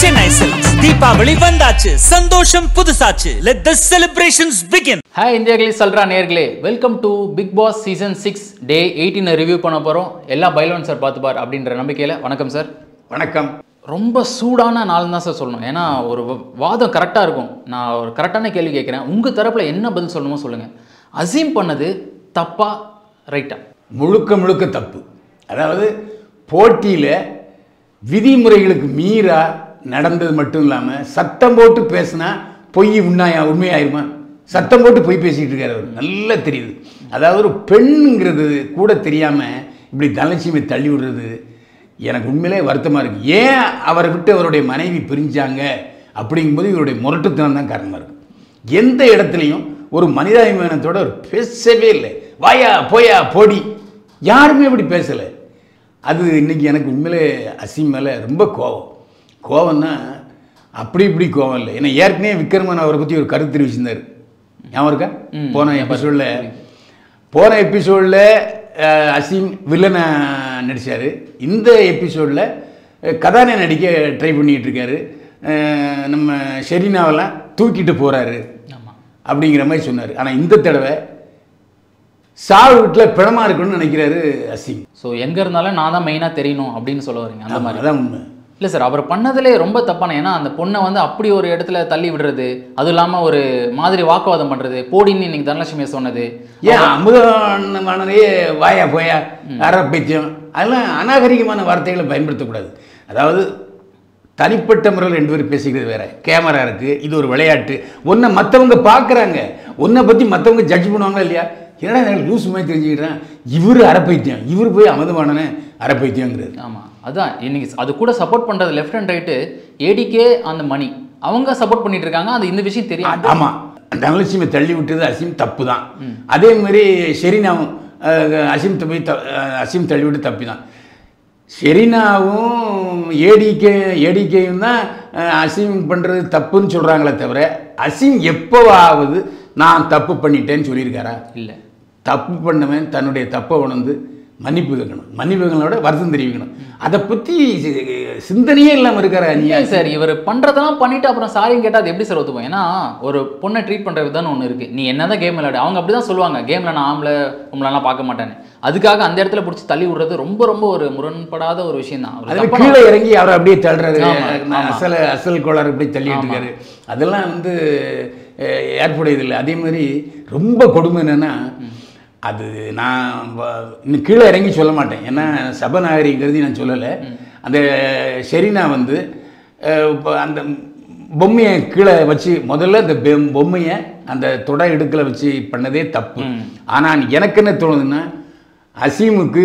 Chennai Silks Deepavali vandachu sandosham pudusachu let the celebrations begin. Hi இந்தியர்களே சொல்றா நேர்களே welcome to Bigg Boss season 6 day 18 review பண்ண போறோம். எல்லா பைலோன் சார் பார்த்து பார் அப்படின்ற நம்பிக்கையில வணக்கம் சார். வணக்கம். ரொம்ப சூடான நாள் தான் சார் சொல்லணும். ஏன்னா ஒரு வாதம் கரெக்டாக இருக்கும். நான் ஒரு கரெக்டான கேள்வி கேட்குறேன். உங்கள் தரப்பில் என்ன பதில் சொல்லணுமோ சொல்லுங்கள். அசீம் பண்ணது தப்பா ரைட்டா? முழுக்க தப்பு. அதாவது போட்டியில் விதிமுறைகளுக்கு மீறா நடந்தது மட்டும் இல்லாமல் சத்தம் போட்டு பேசினா பொய் உண்மையாயிருமா? சத்தம் போட்டு பொய் பேசிகிட்டு இருக்காரு அவர், நல்லா தெரியுது. அதாவது ஒரு பெண்ணுங்கிறது கூட தெரியாமல் இப்படி தனலட்சுமி தள்ளி விடுறது எனக்கு உண்மையிலே வருத்தமாக இருக்குது. ஏன் அவரை விட்டு அவருடைய மனைவி பிரிஞ்சாங்க அப்படிங்கும்போது இவருடைய முரட்டுத்தனம் தான் காரணமாக இருக்குது. எந்த இடத்துலையும் ஒரு மனிதாபிமானத்தோடு அவர் பேசவே இல்லை. வாயா போயா போடி யாருமே இப்படி பேசலை. அது இன்றைக்கி எனக்கு உண்மையிலே அசீம் மேலே ரொம்ப கோவம்னா இப்படி கோவம் இல்லை. ஏன்னா ஏற்கனவே விக்ரமன் அவரை பற்றி ஒரு கருத்து தெரிவிச்சிருந்தார். ஞாபகம் இருக்கா? போன எபிசோடில் அசீம் வில்லனை நடித்தார். இந்த எபிசோடில் கதாநாயகன் நடிக்க ட்ரை பண்ணிகிட்டு இருக்காரு. நம்ம ஷெரீனாவெல்லாம் தூக்கிட்டு போகிறாரு அப்படிங்கிற மாதிரி சொன்னார். ஆனால் இந்த தடவை சாவு வீட்டில் பிணமாக இருக்கணும்னு நினைக்கிறாரு அசீம். ஸோ எங்கே இருந்தாலும் நான் தான் மெயினாக தெரியணும் அப்படின்னு சொல்ல வரீங்க. அந்த மாதிரி தான் உண்மை. இல்லை சார், அவர் பண்ணதிலே ரொம்ப தப்பான. ஏன்னா அந்த பொண்ணை வந்து அப்படி ஒரு இடத்துல தள்ளி விடுறது, அதுவும் இல்லாமல் ஒரு மாதிரி வாக்குவாதம் பண்ணுறது, போடின்னு இன்னைக்கு தனலட்சுமியை சொன்னது, ஏன் அமுதமானதையே வாயா போயா பைத்தியம், அதெல்லாம் அநாகரிகமான வார்த்தைகளை பயன்படுத்தக்கூடாது. அதாவது தனிப்பட்ட முறையில் 2 பேர் பேசிக்கிறது வேறு, கேமரா இருக்குது, இது ஒரு விளையாட்டு. ஒன்றை மற்றவங்க பார்க்குறாங்க, ஒன்றை பற்றி மற்றவங்க ஜட்ஜ் பண்ணுவாங்களா இல்லையா? ஏன்னா எனக்கு லூஸ் மாதிரி தெரிஞ்சுக்கிறேன், இவர் அரைப்பைத்தியம், இவர் போய் அமுதமான அரைப்பைத்தியங்கிறது. ஆமாம், அதான் இன்னைக்கு அது கூட சப்போர்ட் பண்ணுறது லெஃப்ட் அண்ட் ரைட்டு ஏடிகே அந்த மணி அவங்க சப்போர்ட் பண்ணிட்டு இருக்காங்க. அது இந்த விஷயம் தெரியும். ஆமாம், தனலட்சுமி தள்ளி விட்டது அசீம் தப்பு தான். அதே மாதிரி ஷெரீனாவும் அசீம் தள்ளி விட்டு தப்பி தான். ஷெரீனாவும் ஏடிகேயும் தான் அசீம் பண்ணுறது தப்புன்னு சொல்கிறாங்களே தவிர அசீம் எப்போவாவது நான் தப்பு பண்ணிட்டேன்னு சொல்லியிருக்காரா? இல்லை. தப்பு பண்ணவன் தன்னுடைய தப்பை உணர்ந்து மன்னிப்பு கேட்கணும். மன்னிப்புகளோட வருத்தம் தெரிவிக்கணும். அதை பற்றி சிந்தனையே இல்லாமல் இருக்காரா? நீ சார் இவர் பண்ணுறதெல்லாம் பண்ணிவிட்டு அப்புறம் சாரின்னு கேட்டால் அது எப்படி சார் ஒத்துப்போம்? ஏன்னா ஒரு பொண்ணை ட்ரீட் பண்ணுற விதம்னு ஒன்று இருக்குது. நீ என்ன தான் கேம் விளையாடு, அவங்க அப்படி தான் சொல்லுவாங்க, கேமில் நான் ஆம்பளை உங்களெல்லாம் பார்க்க மாட்டேன்னு. அதுக்காக அந்த இடத்துல பிடிச்சி தள்ளி விடுறது ரொம்ப ஒரு முரண்படாத ஒரு விஷயம் தான். அது கீழே இறங்கி அவரை அப்படியே தள்ளுறது, அசல் கோளாறு இப்படி தள்ளிட்டு இருக்காரு. அதெல்லாம் வந்து ஏற்புடையதில்லை. அதே மாதிரி ரொம்ப கொடுமை என்னென்னா, அது நான் இன்னும் கீழே இறங்கி சொல்ல மாட்டேன், ஏன்னா சபநாகரிங்கிறது நான் சொல்லலை. அந்த ஷெரீனா வந்து அந்த பொம்மையை கீழே வச்சு முதல்ல அந்த பொம்மையை அந்த தொடை இடுக்கில் வச்சு பண்ணதே தப்பு. ஆனால் எனக்கு என்ன தோணுதுன்னா, அசீமுக்கு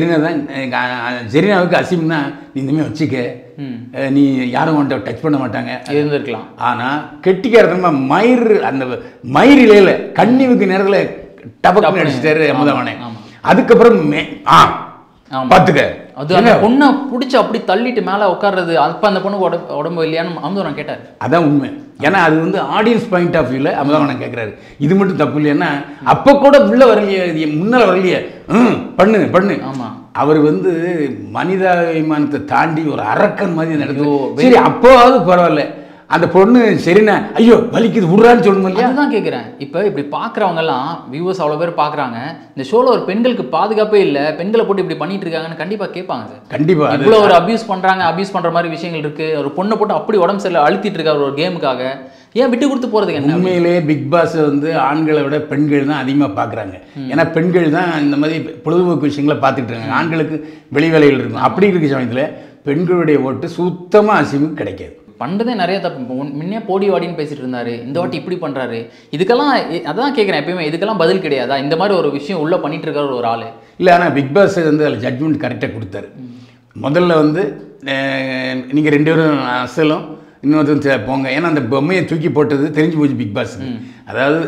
ஷெரீனாவுக்கு அசீம் தான், நீ இந்தமாதிரி வச்சுக்க, நீ யாரும் வந்துட்டு டச் பண்ண மாட்டாங்க இருந்திருக்கலாம். ஆனால் கெட்டிக்காரத்தனமாக அந்த மயிரிலையில் கண்ணிவுக்கு நேரத்தில் டபக்கு அடிச்சுட்டாரு அமுதவானே. அதுக்கப்புறம் பார்த்துக்க அது அந்த பொண்ணை பிடிச்சி அப்படி தள்ளிட்டு மேலே உட்கார்றது, அப்போ அந்த பொண்ணுக்கு உடம்பு இல்லையான்னு அமுதவானன் கேட்டார். அதான் உண்மை. ஏன்னா அது வந்து ஆடியன்ஸ் பாயிண்ட் ஆஃப் வியூவில் அமுதவானன் கேட்குறாரு. இது மட்டும் தப்பு இல்லையா? அப்போ கூட உள்ள வரலையே, முன்னால் வரலையே, பண்ணு. ஆமாம், அவர் வந்து மனிதாபிமானத்தை தாண்டி ஒரு அரக்கன் மாதிரி நடக்குது. சரி, அப்போவாவது பரவாயில்ல. அந்த பொண்ணு சரிண்ணா, ஐயோ வலிக்குது விடுறான்னு சொல்லணும் இல்லையா? அதுதான் கேட்குறேன். இப்போ இப்படி பார்க்குறவங்கலாம் வியூவர்ஸ் அவ்வளோ பேர் பார்க்குறாங்க, இந்த ஷோவில் ஒரு பெண்களுக்கு பாதுகாப்பே இல்லை, பெண்களை போட்டு இப்படி பண்ணிட்டு இருக்காங்கன்னு கண்டிப்பாக கேட்பாங்க சார். கண்டிப்பாக இவ்வளோ ஒரு அபியூஸ் பண்ணுற மாதிரி விஷயங்கள் இருக்குது. ஒரு பொண்ணை போட்டு அப்படி உடம்பு சரியில்லை அழுத்திட்டு இருக்காரு ஒரு கேமுக்காக, ஏன் விட்டு கொடுத்து போகிறதுக்கு என்ன? உண்மையிலேயே பிக் பாஸ் வந்து ஆண்களை விட பெண்கள் தான் அதிகமாக பார்க்குறாங்க. ஏன்னா பெண்கள் தான் இந்த மாதிரி பொழுதுபோக்கு விஷயங்களை பார்த்துட்டு இருக்காங்க. ஆண்களுக்கு வெளி வேலைகள் இருக்கும். அப்படி இருக்க சமயத்தில் பெண்களுடைய ஓட்டு சுத்தமாக அசீமுக்கு கிடைக்காது. பண்ணுறதே நிறைய தப்பு. முன்னே போடி வாடின்னு பேசிட்டு இருந்தாரு, இந்த வாட்டி இப்படி பண்ணுறாரு. இதுக்கெல்லாம் அதான் கேட்குறேன், எப்பயுமே இதுக்கெல்லாம் பதில் கிடையாதா? இந்த மாதிரி ஒரு விஷயம் உள்ளே பண்ணிட்டு இருக்காரு ஒரு ஆள். இல்லை, ஆனால் பிக் பாஸ் வந்து அதில் ஜட்ஜ்மெண்ட் கரெக்டாக கொடுத்தாரு. முதல்ல வந்து நீங்கள் 2 பேரும் அசலும் இன்னொருத்தர் போங்க, ஏன்னா அந்த பொம்மையை தூக்கி போட்டது தெரிஞ்சு போச்சு பிக் பாஸ். அதாவது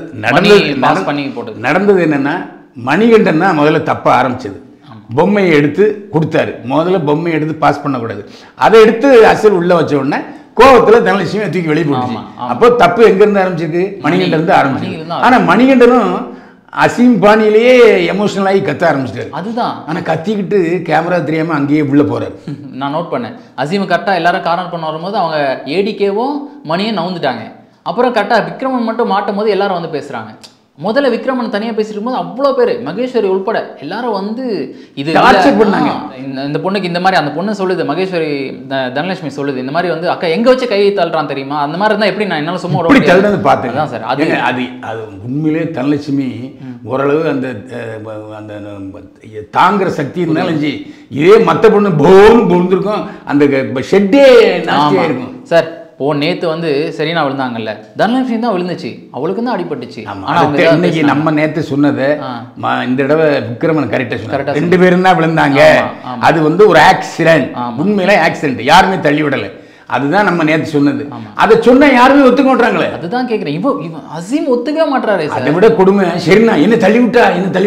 நடந்தது என்னென்னா, மணிகண்டன் தான் முதல்ல தப்ப ஆரம்பிச்சது. பொம்மையை எடுத்து கொடுத்தாரு. முதல்ல பொம்மையை எடுத்து பாஸ் பண்ணக்கூடாது, அதை எடுத்து அசல் உள்ளே வச்ச உடனே கோவத்தில் தனலட்சுமி தூக்கி வெளியே போட்டுச்சு. அப்போ தப்பு எங்கேருந்து ஆரம்பிச்சிருக்கு? மணிகண்டன் இருந்து ஆரம்பிச்சிருக்கு. ஆனால் மணிகண்டனும் அசீம் பாணியிலேயே எமோஷனல் ஆகி கத்த ஆரம்பிச்சிட்டாரு. அதுதான். ஆனா கத்திக்கிட்டு கேமரா தெரியாம அங்கேயே உள்ள போறாரு. நான் நோட் பண்ணேன். அசீம் கரெக்டாக எல்லாரும் கார்னர் பண்ண வரும்போது அவங்க ஏடிகேவும் மணியும் நவுந்துட்டாங்க. அப்புறம் கரெக்டாக விக்ரமன் மட்டும் மாட்டும் போது எல்லாரும் வந்து பேசுறாங்க. முதல்ல விக்ரமன் தனியாக பேசிட்டு இருக்கும்போது அவ்வளோ பேர் மகேஸ்வரி உள்பட எல்லாரும் வந்து இது பண்ணாங்க. இந்த பொண்ணுக்கு இந்த மாதிரி அந்த பொண்ணு சொல்லுது, மகேஸ்வரி தனலட்சுமி சொல்லுது, இந்த மாதிரி வந்து அக்கா எங்க வச்சு கை தள்ளுறான் தெரியுமா, அந்த மாதிரி இருந்தால் எப்படி நான் என்னால் சும்மா தள்ளுறது பார்த்தேன் தான் சார். அது அது உண்மையிலே தனலட்சுமி ஓரளவு அந்த அந்த தாங்குற சக்தி இருந்தாலும் இதே மற்ற பொண்ணு போன்னு பொழுதுருக்கும், அந்த ஷெட்டே நாஸ்தியாக இருக்கும் சார். நேத்து வந்து சரினா விழுந்தாங்கல்ல, தனலட்சுமி தான் விழுந்துச்சு, அவளுக்கு தான் அடிபட்டுச்சு. இன்னைக்கு நம்ம நேத்து சொன்னது இந்த தடவை விக்ரமன் கரெக்டா சொன்னாங்க, 2 பேரும் தான் விழுந்தாங்க, அது வந்து ஒரு ஆக்சிடென்ட். உண்மையில ஆக்சிடென்ட், யாருமே தள்ளி விடலை. அதுதான் நம்ம நேத்து சொன்னது. அதை சொன்ன யாருமே ஒத்துக்க மாட்டாங்களே. அதுதான் கேட்கிறேன். இவன் அசீம் ஒத்துக்கவே மாட்டாரு. அதை விட கொடுமை சரிண்ணா என்ன தள்ளி விட்டா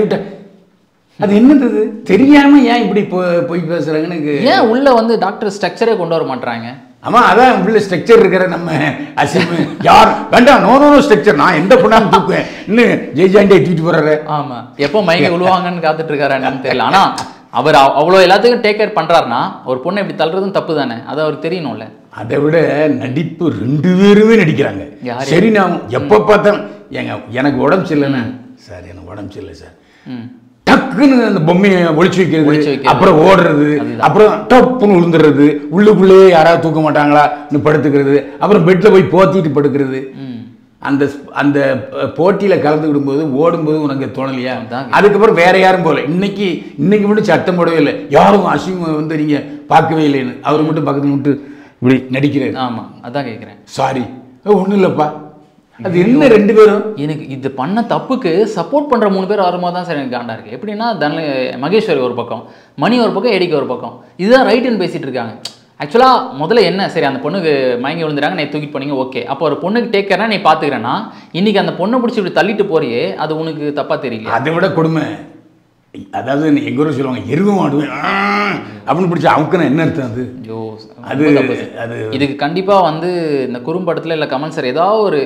அது என்னது தெரியாம ஏன் இப்படி போய் பேசுறாங்கன்னு. ஏன் உள்ள வந்து டாக்டர் ஸ்ட்ரக்சரே கொண்டு வர மாட்டாங்க? ஆமா, அதான் உள்ள ஸ்ட்ரக்சர் இருக்கிற நம்ம அசீம் யார் வேண்டாம், நோ ஸ்ட்ரக்சர், நான் எந்த பொண்ணாலும் தூக்குவேன், இன்னும் ஜெய்ஜாண்டியை தூக்கிட்டு போறாரு. ஆமா, எப்போ மைக்க விழுவாங்கன்னு காத்துட்டு இருக்காரு தெரியல. ஆனா அவர் அவ்வளோ எல்லாத்துக்கும் டேக் கேர் பண்றாருன்னா ஒரு பொண்ணை இப்படி தள்ளுறதும் தப்பு தானே, அது அவருக்கு தெரியணும்ல. அதை விட நடிப்பு 2 பேருமே நடிக்கிறாங்க. சரி, நான் எப்போ பார்த்தாலும் எனக்கு உடம்பு சரியில்லைண்ணே சார், எனக்கு உடம்பு சரியில்லை சார், டக்குன்னு அந்த பொம்மையை ஒழிச்சு வைக்கிறது, அப்புறம் ஓடுறது, அப்புறம் டப்புன்னு விழுந்துடுறது, உள்ளுக்குள்ளேயே யாராவது தூக்க மாட்டாங்களா படுத்துக்கிறது, அப்புறம் பெட்ல போய் போத்திட்டு படுக்கிறது. அந்த அந்த போட்டியில கலந்துக்கிடும் போது ஓடும்போது உனக்கு தோணலையா? அதுக்கப்புறம் வேற யாரும் போல. இன்னைக்கு மட்டும் சட்டம் போடவே இல்லை, யாரும் அசீம் வந்து நீங்க பார்க்கவே இல்லைன்னு அவர் மட்டும் பக்கத்துல மட்டும் இப்படி நடிக்கிறாரு. ஆமா, அதான் கேட்கிறேன். சாரி, ஒன்றும் இல்லைப்பா. அது என்ன 2 பேரும் எனக்கு இது பண்ண தப்புக்கு சப்போர்ட் பண்ற 3 பேர் வரும்போது தான் சார் எனக்கு காண்டா இருக்கு. எப்படின்னா மகேஸ்வரி ஒரு பக்கம், மணி ஒரு பக்கம், ஏடிக்கு ஒரு பக்கம், இதுதான் ரைட்டுன்னு பேசிட்டு இருக்காங்க. ஆக்சுவலாக முதல்ல என்ன, சரி அந்த பொண்ணுக்கு மயங்கி விழுந்துறாங்க, நீ தூக்கிட்டு போனீங்க, ஓகே. அப்போ ஒரு பொண்ணுக்கு டேக் கேர்னா நீ பார்த்துக்கிறேன்னா, இன்னைக்கு அந்த பொண்ணை பிடிச்சி இப்படி தள்ளிட்டு போறியே, அது உனக்கு தப்பா தெரியல? அதை விட கொடுமை, அதாவது எங்க ஊர் சொல்லுவாங்க எருவு மாடுவேன் அப்படின்னு பிடிச்சா அவக்குன்னு என்ன அர்த்தம்? அது அது இதுக்கு கண்டிப்பா வந்து இந்த குறும்படத்துல இல்ல கமல் சார் ஏதாவது ஒரு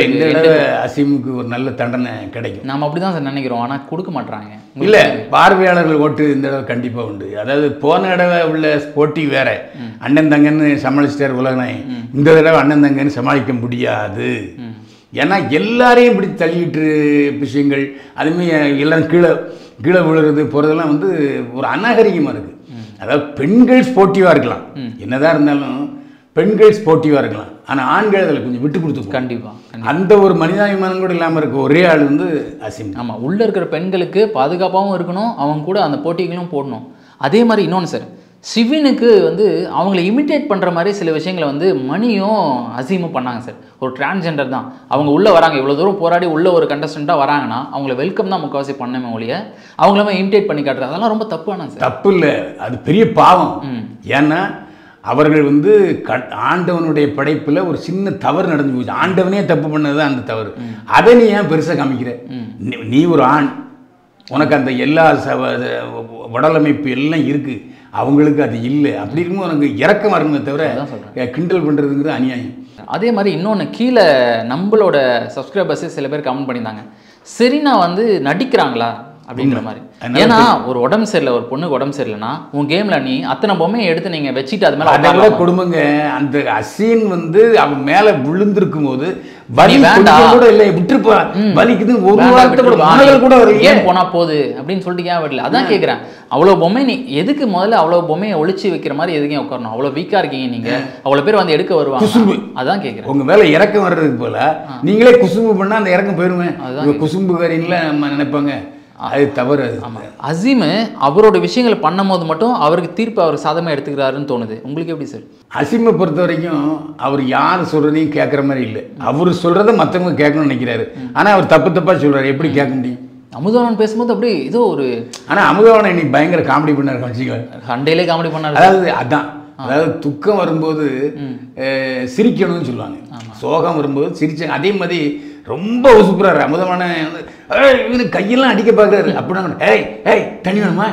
அசீமுக்கு ஒரு நல்ல தண்டனை கிடைக்கும். நாம அப்படிதான் சார் நினைக்கிறோம், ஆனா கொடுக்க மாட்டாங்க. இல்ல, பார்வையாளர்கள் ஓட்டு இந்த தடவை கண்டிப்பா உண்டு. அதாவது போன தடவை உள்ள போட்டி வேற, அண்ணன் தங்கன்னு சமாளிச்சிட்டார் உலகநாயகன். இந்த தடவை அண்ணன் தங்கன்னு சமாளிக்க முடியாது. ஏன்னா எல்லாரையும் இப்படி தள்ளிட்டு விஷயங்கள், அதுமே எல்லாரும் கீழே விழுறது போகிறதெல்லாம் வந்து ஒரு அநாகரிகமாக இருக்குது. அதாவது பெண்கள் ஸ்போர்ட்டிவாக இருக்கலாம், என்னதான் இருந்தாலும் பெண்கள் ஸ்போர்ட்டிவாக இருக்கலாம், ஆனால் ஆண்கள் அதில் கொஞ்சம் விட்டு கொடுத்து கண்டிப்பாக அந்த ஒரு மனிதாபிமானம் கூட இல்லாமல் இருக்க ஒரே ஆள் வந்து அசீம். ஆமாம், உள்ளே இருக்கிற பெண்களுக்கு பாதுகாப்பாகவும் இருக்கணும், அவங்க கூட அந்த போட்டிகளும் போடணும். அதே மாதிரி இன்னொன்று சார், சிவினுக்கு வந்து அவங்கள இமிட்டேட் பண்ணுற மாதிரி சில விஷயங்களை வந்து மணியும் அசீமும் பண்ணாங்க சார். ஒரு டிரான்ஸ்ஜெண்டர் தான் அவங்க உள்ளே வராங்க, இவ்வளோ தூரம் போராடி உள்ளே ஒரு கண்டஸ்டண்ட்டாக வராங்கன்னா அவங்கள வெல்கம் தான் முக்கால்வாசி பண்ணமே ஒழிய அவங்கள இமிட்டேட் பண்ணி காட்டுறது அதெல்லாம் ரொம்ப தப்பான சார். தப்பு இல்லை, அது பெரிய பாவம். ஏன்னா அவர்கள் வந்து ஆண்டவனுடைய படைப்பில் ஒரு சின்ன தவறு நடந்து போச்சு, ஆண்டவனே தப்பு பண்ணது தான் அந்த தவறு. அதை நீ ஏன் பெருசாக காமிக்கிற? நீ ஒரு ஆண், உனக்கு அந்த எல்லா உடலமைப்பு எல்லாம் இருக்குது, அவங்களுக்கு அது இல்லை. அப்படி இருக்கும்போது உனக்கு இறக்கம் வரணுமே தவிர கிண்டல் பண்ணுறதுங்கிறது அநியாயம். அதே மாதிரி இன்னொன்று, கீழே நம்மளோட சப்ஸ்கிரைபர்ஸே சில பேர் கமெண்ட் பண்ணியிருந்தாங்க, செரீனா வந்து நடிக்கிறாங்களா அப்படின்ற மாதிரி. ஏன்னா ஒரு உடம்பு சரியில்லை, ஒரு பொண்ணுக்கு உடம்பு சரியில்லைன்னா உன் கேம்ல நீ அத்தனை பொம்மையை எடுத்து நீங்க வச்சுட்டு அது மேல அதை கொடுமைங்க. அந்த அசீன் வந்து அவன் மேல விழுந்திருக்கும் போது கூட இல்லை விட்டுருப்பா, வலிக்குது ஒரு வாரத்தை கூட ஏன் போனா போகுது அப்படின்னு சொல்லிட்டு ஏன் வரல? அதான் கேட்குறேன். அவ்வளோ பொம்மை நீ எதுக்கு முதல்ல அவ்வளோ பொம்மையை ஒழிச்சு வைக்கிற மாதிரி எதுக்கு உட்காரணும்? அவ்வளோ வீக்கா இருக்கீங்க நீங்க, அவ்வளோ பேர் வந்து எடுக்க வருவாங்க. குசும்பு, அதான் கேட்குறேன். உங்க மேல இறக்கம் வர்றதுக்கு போல நீங்களே குசும்பு பண்ணா அந்த இறக்கம் போயிருவேன். குசும்பு காரின்ல நம்ம நினைப்பாங்க, அது தவறு. அசீம் அவரோட விஷயங்களை பண்ணும் போது மட்டும் அவருக்கு தீர்ப்பு அவர் சாதமாக எடுத்துக்கிறாருன்னு தோணுது. உங்களுக்கு எப்படி சார்? அசீமை பொறுத்த வரைக்கும் அவர் யார் சொல்றதையும் கேட்குற மாதிரி இல்லை, அவர் சொல்றதை மற்றவங்க கேட்கணும்னு நினைக்கிறாரு. ஆனால் அவர் தப்பா சொல்றாரு, எப்படி கேட்க முடியும்? அமுதவாணன் பேசும்போது அப்படி ஏதோ ஒரு, ஆனால் அமுதவாணன் இன்னைக்கு பயங்கர காமெடி பண்ணாரு, வச்சுக்கோங்க. சண்டையிலே காமெடி பண்ணாரு. அதாவது துக்கம் வரும்போது சிரிக்கணும்னு சொல்லுவாங்க, சோகம் வரும்போது சிரிச்சாங்க. அதே மாதிரி ரொம்ப உசுப்புறாரு அமுதமான, இவனு கையெல்லாம் அடிக்க பார்க்குறாரு. அப்படின்னா ஏய் ஏய் தண்ணி வேணுமா,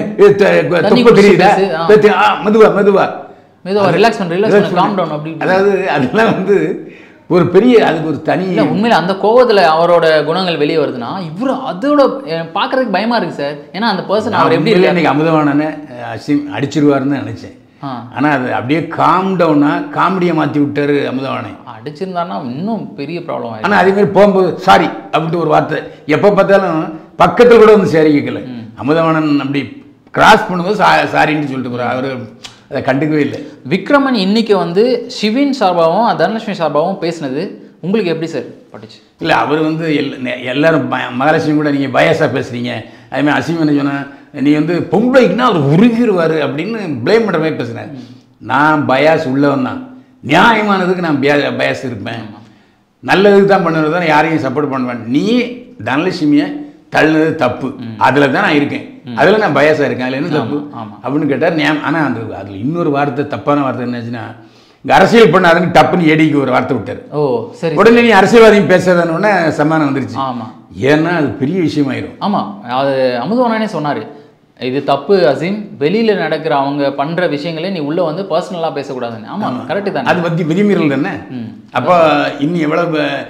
தெரியுதா, மெதுவா மெதுவா மெதுவா ரிலாக்ஸ் பண்ண, காம் டவுன் அப்படி. அதாவது அதெல்லாம் வந்து ஒரு பெரிய அதுக்கு ஒரு தனி உண்மையில அந்த கோவத்துல அவரோட குணங்கள் வெளியே வருதுன்னா இவரு அதோட பாக்குறதுக்கு பயமா இருக்கு சார். ஏன்னா அந்த பர்சன் அவர் எப்படி இல்லை இன்னைக்கு அமுதவாணனை அசீம் அடிச்சிருவாருன்னு நினைச்சேன். ஆனா அது அப்படியே காம் டவுனா காமெடியை மாற்றி விட்டாரு அமுதவாணனை. அடிச்சிருந்தாருன்னா இன்னும் பெரிய ப்ராப்ளம் ஆயிடும். ஆனால் அதே மாதிரி போகும்போது சாரி அப்படின்ட்டு ஒரு வார்த்தை எப்போ பார்த்தாலும் பக்கத்தில் கூட வந்து சேரி கேட்கல. அமுதவாணன் அப்படி கிராஸ் பண்ணும்போது சாரின்னு சொல்லிட்டு போகிறார். அவர் அதை கண்டுக்கவே இல்லை. விக்ரமன் இன்னைக்கு வந்து சிவின் சார்பாகவும் தனலட்சுமி சார்பாகவும் பேசினது உங்களுக்கு எப்படி சார் பட்டுச்சு? இல்லை அவர் வந்து எல்லாரும் மகாலட்சுமி கூட நீங்கள் பயாஸாக பேசுகிறீங்க, அதுமாதிரி அசீம் என்ன சொன்னேன், நீ வந்து பொம்பளைக்குன்னா அவர் உருகிடுவார் அப்படின்னு ப்ளேம் பண்ணுற மாதிரி பேசுகிறேன். நான் பயாஸ் உள்ளவன் தான், நியாயமானதுக்கு நான் பயாஸ் இருப்பேன், நல்லதுக்கு தான் பண்ணுறது தான், யாரையும் சப்போர்ட் பண்ணுவேன். நீ தனலட்சுமியை தள்ளுனது தப்பு, அதில் தான் நான் இருக்கேன், அதில் நான் பயாஸாக இருக்கேன், அதில் என்ன தப்பு அப்படின்னு கேட்டார். ஆனால் அந்த அதில் இன்னொரு வார்த்தை தப்பான வார்த்தை என்னாச்சுன்னா, இங்கே அரசியல் பண்ணாதுன்னு டப்புன்னு ஏடிக்கு ஒரு வார்த்தை விட்டார். ஓ சரி, உடனே நீ அரசியல்வாதியும் பேசாதன்னு சமானம் வந்துருச்சு. ஆமாம், ஏன்னா அது பெரிய விஷயமாயிரும். ஆமாம், அது அமுதவாணனே சொன்னார், இது தப்பு அசீம், வெளியில் நடக்கிற அவங்க பண்ணுற விஷயங்களே நீ உள்ளே வந்து பர்சனலாக பேசக்கூடாதுன்னு. ஆமாம் கரெக்டு தான், அது பற்றி விதிமீறல் தானே. அப்போ இன்னும் எவ்வளோ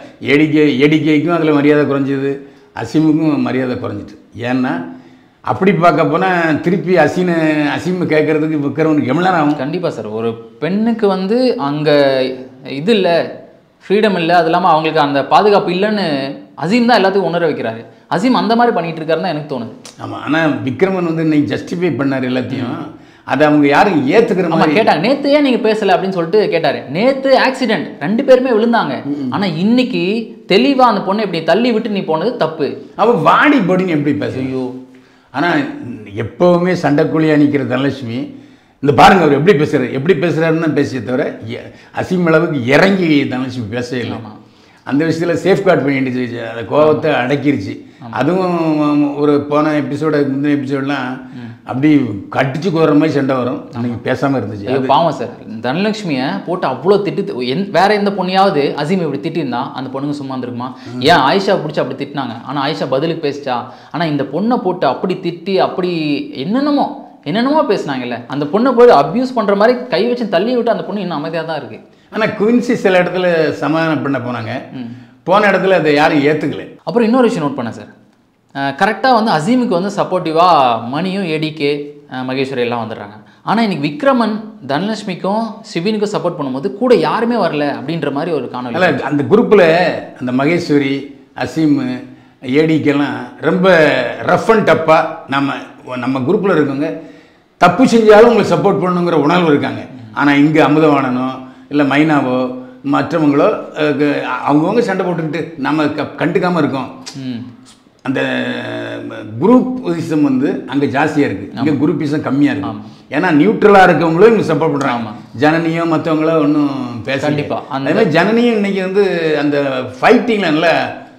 ஏடிகேக்கும் அதில் மரியாதை குறைஞ்சிது, அசீமுக்கும் மரியாதை குறைஞ்சிட்டு. ஏன்னா அப்படி பார்க்க போனால் திருப்பி அசீம் கேட்கறதுக்கு விக்ரமனுக்கு எவ்வளோ நேரம் ஆகும்? கண்டிப்பாக சார். ஒரு பெண்ணுக்கு வந்து அங்கே இது இல்லை, ஃப்ரீடம் இல்லை, அது இல்லாமல் அவங்களுக்கு அந்த பாதுகாப்பு இல்லைன்னு அசீம் தான் எல்லாத்துக்கும் உணர வைக்கிறாரு. அசீம் அந்த மாதிரி பண்ணிட்டு இருக்காருன்னு எனக்கு தோணுது. ஆமாம், ஆனால் விக்ரமன் வந்து இன்னைக்கு ஜஸ்டிஃபை பண்ணார் எல்லாத்தையும். அதை அவங்க யாரும் ஏற்றுக்கிற மாதிரி கேட்டாங்க. நேற்று ஏன் நீங்கள் பேசலை அப்படின்னு சொல்லிட்டு கேட்டார். நேற்று ஆக்சிடென்ட், 2 பேருமே விழுந்தாங்க. ஆனால் இன்னைக்கு தெளிவாக அந்த பொண்ணை இப்படி தள்ளி விட்டு நீ போனது தப்பு. அவள் வாடி போடின்னு எப்படி பேச? ஐயோ, ஆனால் எப்போவுமே சண்டைக்குழியாக நிற்கிற தனலட்சுமி இந்த பாருங்க அவர் எப்படி பேசுகிறாருன்னு பேசிய தவிர அசீம் அளவுக்கு இறங்கி தனலட்சுமி பேசவே இல்லை. அந்த விஷயத்தில் சேஃப்கார்ட் பண்ணிட்டு அந்த கோபத்தை அடக்கிருச்சு. அதுவும் ஒரு போன எபிசோட முந்தின எபிசோடெலாம் அப்படி கட்டிச்சு கோர்ற மாதிரி சண்டை வரும். அன்றைக்கி பேசாமல் இருந்துச்சு. அது பாவம் சார். தனலட்சுமியை போட்டு அவ்வளோ திட்டு, வேற எந்த பொண்ணையாவது அசீம் இப்படி திட்டிருந்தா அந்த பொண்ணுங்க சும்மா இருந்திருக்குமா? ஏன் ஆயிஷா பிடிச்சி அப்படி திட்டினாங்க, ஆனால் ஆயிஷா பதிலுக்கு பேசிச்சா? ஆனால் இந்த பொண்ணை போட்டு அப்படி திட்டி அப்படி என்னென்னமோ பேசினாங்கல்ல, அந்த பொண்ணை போய் அப்யூஸ் பண்ணுற மாதிரி கை வச்சு தள்ளி விட்டு அந்த பொண்ணு இன்னும் அமைதியாக தான் இருக்குது. ஆனால் குயின்சி சில இடத்துல சமாதானம் பண்ண போனாங்க, போன இடத்துல அதை யாரும் ஏற்றுக்கல. அப்புறம் இன்னொரு விஷயம் நோட் பண்ணேன் சார், கரெக்டாக வந்து அசீமுக்கு வந்து சப்போர்ட்டிவாக மணியும் ஏடிகே மகேஸ்வரி எல்லாம் வந்துடுறாங்க. ஆனால் இன்னைக்கு விக்ரமன் தனலட்சுமிக்கும் சிவினுக்கும் சப்போர்ட் பண்ணும்போது கூட யாருமே வரல அப்படின்ற மாதிரி ஒரு காணொலி. இல்லை, அந்த குரூப்பில் அந்த மகேஸ்வரி அசீம் ஏடிக்கெல்லாம் ரொம்ப ரஃப் அண்ட் டப்பாக நம்ம குரூப்பில் இருக்கவங்க தப்பு செஞ்சாலும் உங்களுக்கு சப்போர்ட் பண்ணுங்கிற உணர்வு இருக்காங்க. ஆனால் இங்கே அமுதவாணனோ இல்லை மைனாவோ மற்றவங்களோ அவங்கவுங்க சண்டை போட்டுக்கிட்டு நம்ம கண்டுக்காமல் இருக்கோம். அந்த குரூப்பிசம் வந்து அங்கே ஜாஸ்தியாக இருக்குது, இங்கே குரூப்பிசம் கம்மியாக இருக்குது. ஏன்னா நியூட்ரலாக இருக்கவங்களும் இங்கே சப்போர்ட் பண்ணுறாங்க. ஜனனியோ மற்றவங்களோ ஒன்றும் பேச. கண்டிப்பாக அதே மாதிரி ஜனனியும் இன்னைக்கு வந்து அந்த ஃபைட்டிங்கில் நல்லா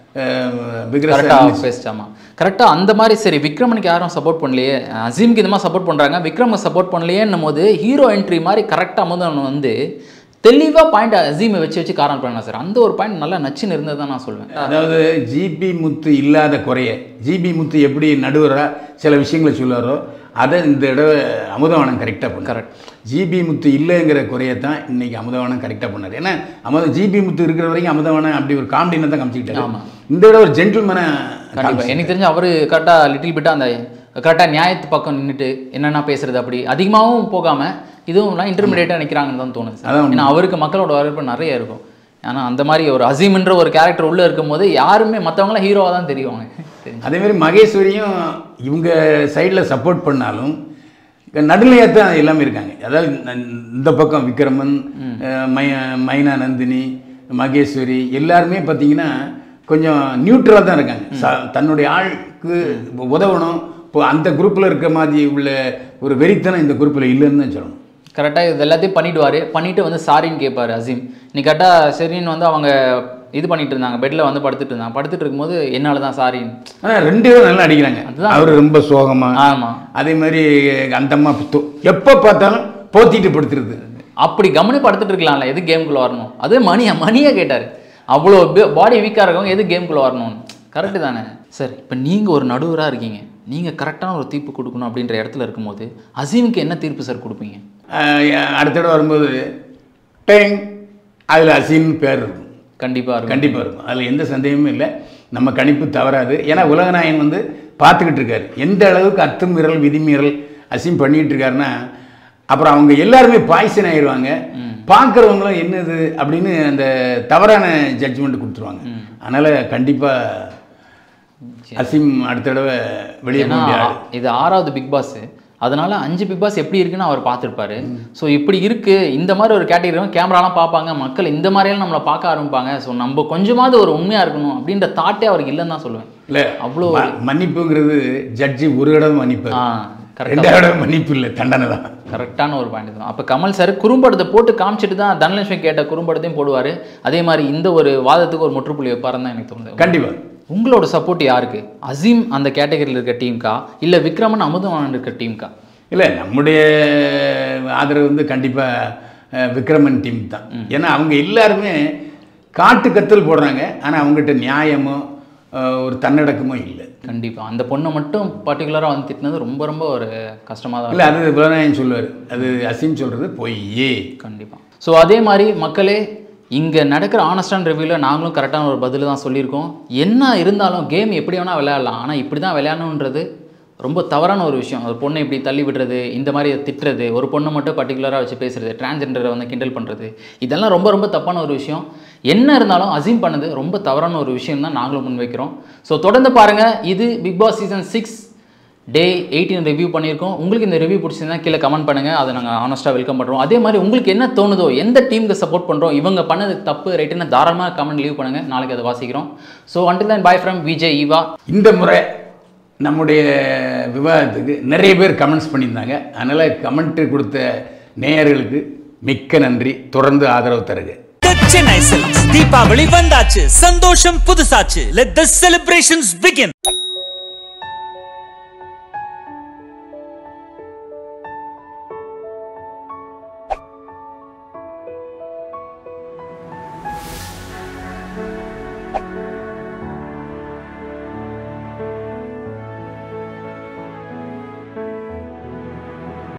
பேசிட்டாமா கரெக்டாக அந்த மாதிரி. சரி, விக்ரமனுக்கு யாரும் சப்போர்ட் பண்ணலையே, அசீமுக்கு இந்த மாதிரி சப்போர்ட் பண்ணுறாங்க, விக்ரமுக்கு சப்போர்ட் பண்ணலையேன்னும் போது ஹீரோ என்ட்ரி மாதிரி கரெக்டாக அமுதன் வந்து தெளிவாக பாயிண்ட் அசீமை வச்சு காரணம் பண்ணலாம் சார். அந்த ஒரு பாயிண்ட் நல்லா நச்சுன்னு இருந்தது தான் நான் சொல்வேன். அதாவது ஜிபி முத்து இல்லாத குறைய ஜிபி முத்து எப்படி நடுவராக சில விஷயங்களை சொல்லுவாரோ அதை இந்த தடவை அமுதவாணன் கரெக்டாக பண்ண. கரெக்ட், ஜிபி முத்து இல்லைங்கிற குறையத்தான் இன்னைக்கு அமுதவாணன் கரெக்டாக பண்ணார். ஏன்னா ஜிபி முத்து இருக்கிற வரைக்கும் அமுதவாணன் அப்படி ஒரு காமெடினை தான் காமிச்சிக்கிட்டாரு. ஆமாம், இந்த தடவை ஒரு ஜென்டில்மேனை கண்டிப்பாக எனக்கு தெரிஞ்சு அவர் கரெக்டாக லிட்டில் பிட்டாக அந்த கரெக்டாக நியாயத்து பக்கம் நின்றுட்டு என்னென்னா பேசுறது, அப்படி அதிகமாகவும் போகாமல் இதுவும் இன்டர்மீடியேட்டாக நிற்கிறாங்கன்னு தான் தோணுது. ஏன்னா அவருக்கு மக்களோட வரவேற்பு நிறைய இருக்கும். ஆனால் அந்த மாதிரி ஒரு அசீம்ன்ற ஒரு கேரக்டர் உள்ளே இருக்கும் போது யாருமே மற்றவங்களாம் ஹீரோவாக தான் தெரியும். அதேமாதிரி மகேஸ்வரியும் இவங்க சைடில் சப்போர்ட் பண்ணாலும் நடுநிலையாக தான் எல்லாமே இருக்காங்க. அதாவது இந்த பக்கம் விக்ரமன், மைனா நந்தினி, மகேஸ்வரி எல்லாருமே பார்த்தீங்கன்னா கொஞ்சம் நியூட்ரலாக தான் இருக்காங்க. தன்னுடைய ஆளுக்கு உதவணும். இப்போ அந்த குரூப்பில் இருக்க மாதிரி உள்ள ஒரு வெறித்தனம் இந்த குரூப்பில் இல்லைன்னு தான் சொல்லணும். கரெக்டாக இது எல்லாத்தையும் பண்ணிட்டு வந்து சாரின்னு கேட்பாரு அசீம். நீ கரெக்டாக சரின்னு வந்து அவங்க இது பண்ணிட்டு இருந்தாங்க, பெட்டில் வந்து படுத்துட்டு இருக்கும்போது என்னால் தான் சாரின்னு. ஆனால் 2 பேரும் நல்லா அடிக்கிறாங்க. அதுதான் அவர் ரொம்ப சோகமாக. ஆமாம், அதே மாதிரி அந்த அம்மா எப்போ பார்த்தாலும் போத்திட்டு படுத்துருது. அப்படி கவனி படுத்துட்டு இருக்கலாம்ல, எது கேமுக்குள்ளே வரணும்? அது மணியாக கேட்டார். அவ்வளோ பாடி வீக்காக இருக்கவங்க எது கேமுக்குள்ளே வரணும்னு. கரெக்டு தானே சார்? இப்போ நீங்கள் ஒரு நடுவராக இருக்கீங்க, நீங்கள் கரெக்டான ஒரு தீர்ப்பு கொடுக்கணும் அப்படின்ற இடத்துல இருக்கும்போது அசீமுக்கு என்ன தீர்ப்பு சார் கொடுப்பீங்க? அடுத்த இடம் வரும்போது டேங் அதில் அசீம் பேர் இருக்கும். கண்டிப்பாக இருக்கும். அதில் எந்த சந்தேகமும் இல்லை. நம்ம கணிப்பு தவறாது. ஏன்னா உலகநாயகன் வந்து பார்த்துக்கிட்டு இருக்காரு எந்த அளவுக்கு அத்துமீறல் விதிமீறல் அசிம் பண்ணிகிட்டு இருக்காருன்னா, அப்புறம் அவங்க எல்லாருமே பாய்சன் ஆயிடுவாங்க. பார்க்குறவங்களும் என்னது அப்படின்னு அந்த தவறான ஜட்ஜ்மெண்ட் கொடுத்துருவாங்க. அதனால் கண்டிப்பாக அசிம் அடுத்த தடவை வெளியே இது 6வது பிக் பாஸ். அதனால 5 பிக் பாஸ் எப்படி இருக்குன்னு அவர் பார்த்துருப்பாரு. ஸோ இப்படி இருக்கு, இந்த மாதிரி ஒரு கேட்டகரி கேமராலாம் பார்ப்பாங்க, மக்கள் இந்த மாதிரியெல்லாம் நம்மளை பார்க்க ஆரம்பிப்பாங்க. ஸோ நம்ம கொஞ்சமாவது ஒரு உண்மையாக இருக்கணும் அப்படின்ற தாட்டே அவருக்கு இல்லைன்னு தான் சொல்லுவேன். இல்லை அவ்வளோ மன்னிப்புங்கிறது ஜட்ஜி ஒரு இடம் மன்னிப்பு, 2 இடம் மன்னிப்பு இல்லை, தண்டனை தான். கரெக்டான ஒரு பாயிண்ட் தான். அப்போ கமல் சார் குறும்படத்தை போட்டு காமிச்சிட்டு தான் தனலட்சுமி கேட்ட குறும்படத்தையும் போடுவார். அதே மாதிரி இந்த ஒரு வாதத்துக்கு ஒரு முற்றுப்புள்ளி வைப்பாருன்னு தான் எனக்கு தோணுது. கண்டிப்பாக. உங்களோட சப்போர்ட் யாருக்கு? அசீம் அந்த கேட்டகரியில் இருக்க டீம்கா, இல்லை விக்ரமன் அமுதவாணன் இருக்க டீம்கா? இல்லை, நம்முடைய ஆதரவு வந்து கண்டிப்பாக விக்ரமன் டீம் தான். ஏன்னா அவங்க எல்லாருமே காட்டு கத்தல் போடுறாங்க, ஆனால் அவங்ககிட்ட நியாயமோ ஒரு தன்னடக்கமோ இல்லை. கண்டிப்பாக அந்த பொண்ணை மட்டும் பர்டிகுலராக வந்து திட்டினது ரொம்ப ரொம்ப ஒரு கஷ்டமாக தான். இல்லை, அது புலனாயன் சொல்லுவார், அது அசீம் சொல்கிறது பொய்யே. கண்டிப்பாக. ஸோ அதே மாதிரி மக்களே, இங்கே நடக்கிற ஆனஸ்டான ரிவ்யூவில் நாங்களும் கரெக்டான ஒரு பதில் தான் சொல்லியிருக்கோம். என்ன இருந்தாலும் கேம் எப்படி வேணால் விளையாடலாம், ஆனால் இப்படி தான் விளையாடணுன்றது ரொம்ப தவறான ஒரு விஷயம். ஒரு பொண்ணை இப்படி தள்ளி விடுறது, இந்த மாதிரி திட்டுறது, ஒரு பொண்ணை மட்டும் பர்டிகுலராக வச்சு பேசுகிறது, டிரான்ஸ்ஜெண்டரை வந்து கிண்டல் பண்ணுறது, இதெல்லாம் ரொம்ப ரொம்ப தப்பான ஒரு விஷயம். என்ன இருந்தாலும் அசீம் பண்ணது ரொம்ப தவறான ஒரு விஷயம் தான் நாங்களும் முன்வைக்கிறோம். ஸோ தொடர்ந்து பாருங்கள். இது Bigg Boss season 6 Day 18 review பண்ணியிருக்கோம். உங்களுக்கு இந்த ரிவ்யூ பிடிச்சிருந்தா கீழே கமெண்ட் பண்ணுங்கள், அதை நாங்கள் ஆனஸ்ட்டாக வெல்கம் பண்ணுறோம். அதே மாதிரி உங்களுக்கு என்ன தோணுதோ, எந்த டீமுக்கு சப்போர்ட் பண்ணுறோம், இவங்க பண்ணது தப்பு ரைட்டுன்னு தாராளமாக கமெண்ட் லீவ் பண்ணுங்கள். நாளைக்கு அதை வாசிக்கிறோம். So until then, bye from Vijay ஈவா. இந்த முறை நம்முடைய விவாதத்துக்கு நிறைய பேர் கமெண்ட்ஸ் பண்ணியிருந்தாங்க. அதனால் கமெண்ட் கொடுத்த நேயர்களுக்கு மிக்க நன்றி. தொடர்ந்து ஆதரவு தருக. சென்னை சில்க்ஸ் தீபாவளி வந்தாச்சு, சந்தோஷம் புதுசாச்சு. Let the celebrations begin.